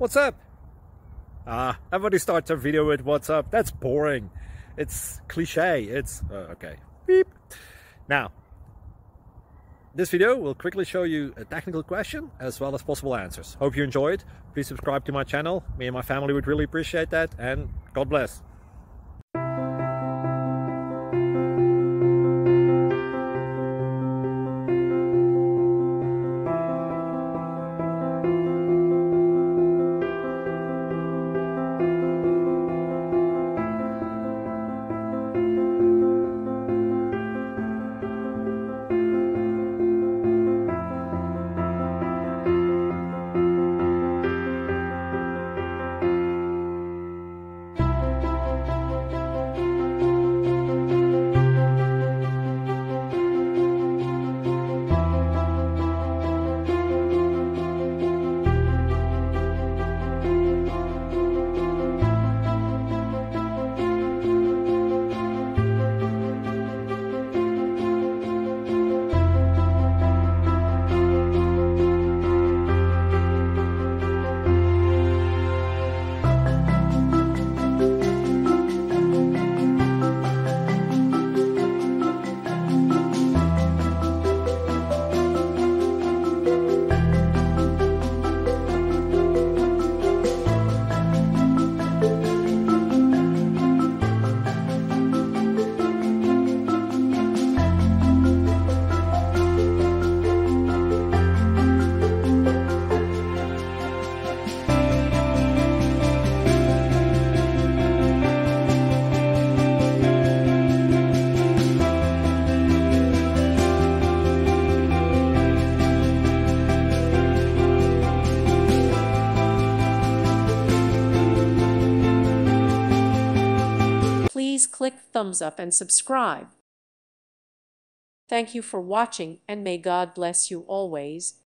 what's up? Everybody starts a video with what's up. That's boring. It's cliche. It's okay. Beep. Now, this video will quickly show you a technical question as well as possible answers. Hope you enjoy it. Please subscribe to my channel. Me and my family would really appreciate that, and God bless. Please click thumbs up and subscribe. Thank you for watching, and may God bless you always.